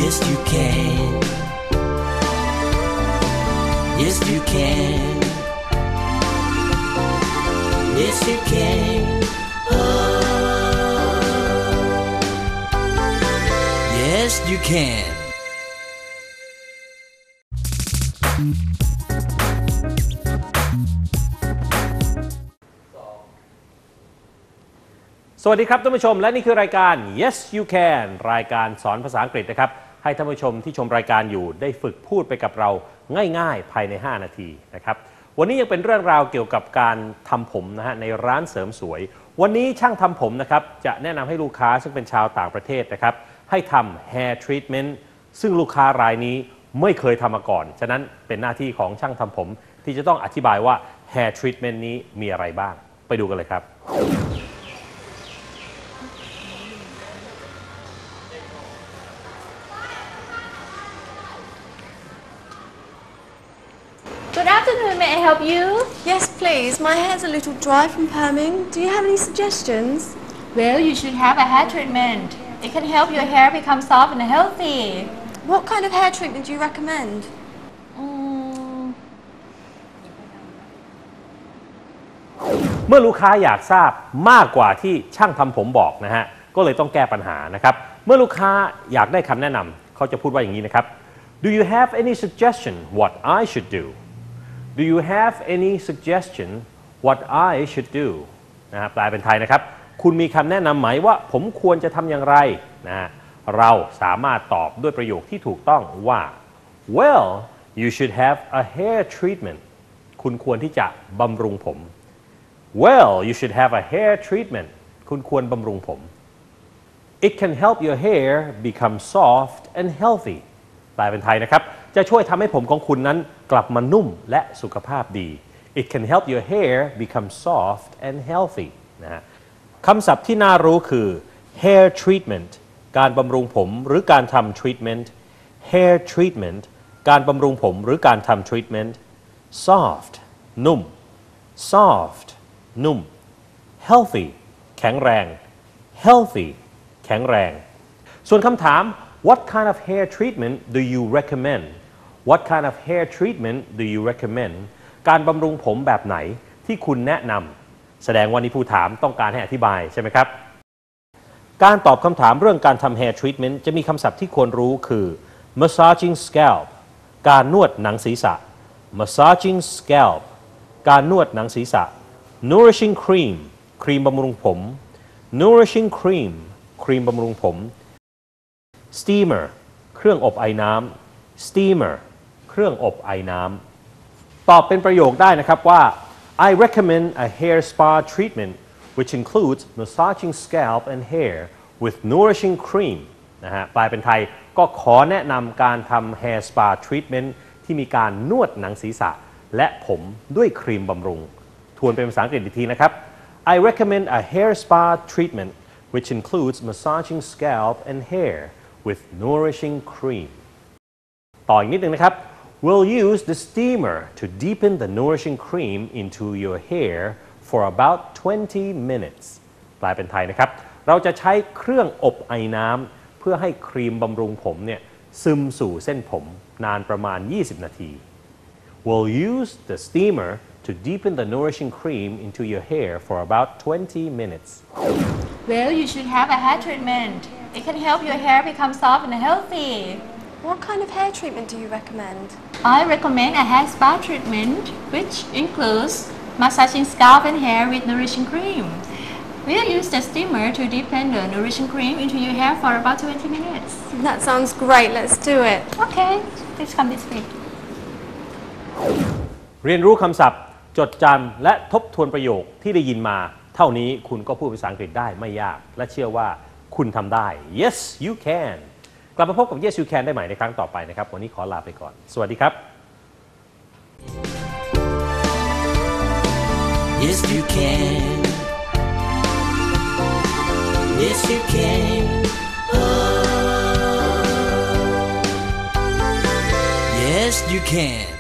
Yes you can Yes you can Yes you can Yes you can สวัสดีครับท่านผู้ชมและนี่คือรายการ Yes You Can รายการสอนภาษาอังกฤษนะครับให้ท่านผู้ชมที่ชมรายการอยู่ได้ฝึกพูดไปกับเราง่ายๆภายใน5นาทีนะครับวันนี้ยังเป็นเรื่องราวเกี่ยวกับการทำผมนะฮะในร้านเสริมสวยวันนี้ช่างทำผมนะครับจะแนะนำให้ลูกค้าซึ่งเป็นชาวต่างประเทศนะครับให้ทำ hair treatment ซึ่งลูกค้ารายนี้ไม่เคยทำมาก่อนฉะนั้นเป็นหน้าที่ของช่างทำผมที่จะต้องอธิบายว่า hair treatment นี้มีอะไรบ้างไปดูกันเลยครับ Good afternoon, may I help you? Yes, please. My hair's a little dry from perming. Do you have any suggestions? Well, you should have a hair treatment. It can help your hair become soft and healthy. What kind of hair treatment do you recommend? เมื่อลูกค้าอยากทราบมากกว่าที่ช่างทำผมบอกนะฮะก็เลยต้องแก้ปัญหานะครับเมื่อลูกค้าอยากได้คำแนะนำเขาจะพูดว่าอย่างนี้นะครับ Do you have any suggestion what I should do? Do you have any suggestion what I should do นะฮะแปลเป็นไทยนะครับคุณมีคำแนะนำไหมว่าผมควรจะทำอย่างไรนะฮะเราสามารถตอบด้วยประโยคที่ถูกต้องว่า Well you should have a hair treatment คุณควรที่จะบำรุงผม Well you should have a hair treatment คุณควรบำรุงผม It can help your hair become soft and healthy แปลเป็นไทยนะครับจะช่วยทำให้ผมของคุณนั้นกลับมานุ่มและสุขภาพดี It can help your hair become soft and healthy นะฮะคำศัพท์ที่น่ารู้คือ hair treatment การบำรุงผมหรือการทำ treatment hair treatment การบำรุงผมหรือการทำ treatment soft นุ่ม soft นุ่ม healthy แข็งแรง healthy แข็งแรงส่วนคำถาม What kind of hair treatment do you recommend? What kind of hair treatment do you recommend? การบำรุงผมแบบไหนที่คุณแนะนำแสดงว่านี่ผู้ถามต้องการให้อธิบายใช่ไหมครับการตอบคำถามเรื่องการทำ hair treatment จะมีคำศัพท์ที่ควรรู้คือ massaging scalp การนวดหนังศีรษะ massaging scalp การนวดหนังศีรษะ nourishing cream ครีมบำรุงผม nourishing cream ครีมบำรุงผม steamer เครื่องอบไอน้ำ steamer เครื่องอบไอน้ำตอบเป็นประโยคได้นะครับว่า I recommend a hair spa treatment which includes massaging scalp and hair with nourishing cream นะฮะแปลเป็นไทยก็ขอแนะนำการทำ hair spa treatment ที่มีการนวดหนังศีรษะและผมด้วยครีมบำรุงทวนเป็นภาษาอังกฤษอีกทีนะครับ I recommend a hair spa treatment which includes massaging scalp and hair with nourishing cream ต่ออีกนิดนึงนะครับ We'll use the steamer to deepen the nourishing cream into your hair for about 20 minutes แปลเป็นไทยนะครับเราจะใช้เครื่องอบไอน้ำเพื่อให้ครีมบำรุงผมเนี่ยซึมสู่เส้นผมนานประมาณ20นาที We'll use the steamer to deepen the nourishing cream into your hair for about 20 minutes Well, you should have a hair treatment. It can help your hair become soft and healthy. What kind of hair treatment do you recommend? I recommend a hair spa treatment, which includes massaging scalp and hair with nourishing cream. We'll use the steamer to deepen the nourishing cream into your hair for about 20 minutes. That sounds great. Let's do it. Okay, please come this way. เรียนรู้คำศัพท์จดจำและทบทวนประโยคที่ได้ยินมาเท่านี้คุณก็พูดภาษาอังกฤษได้ไม่ยากและเชื่อว่าคุณทำได้ Yes you can กลับมาพบกับ Yes you can ได้ใหม่ในครั้งต่อไปนะครับวันนี้ขอลาไปก่อนสวัสดีครับ Yes you can Yes you can Yes you can